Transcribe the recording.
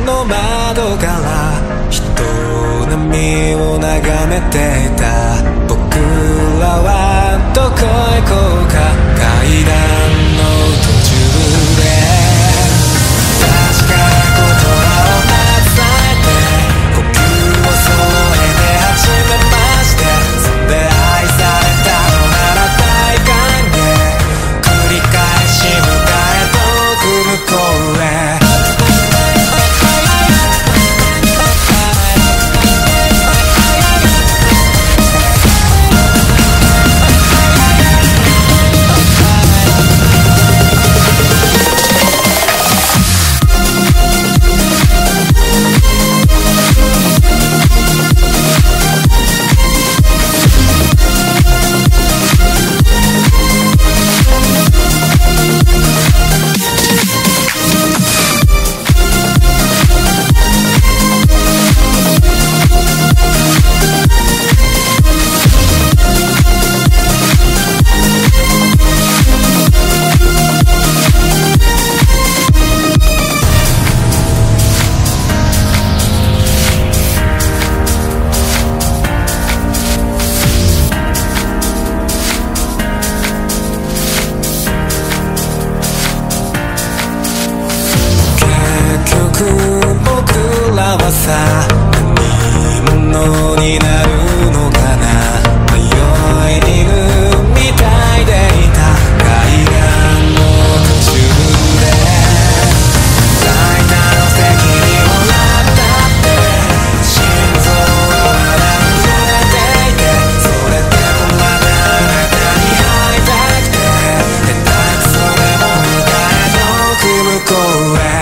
の窓から人波を眺めていた。僕らはどこへ行こうか。階段の途中で確かな言葉を携えて呼吸を揃えて始めまして、そんで愛されたのなら大歓迎。繰り返し迎え遠く向こうへ。僕らはさ、何者になるのかな。迷い犬みたいでいた。階段の途中で最大の責任を負ったって、心臓はまだ震えていて、それでもまだあなたに会いたくて、下手くそでも迎え遠く向こうへ。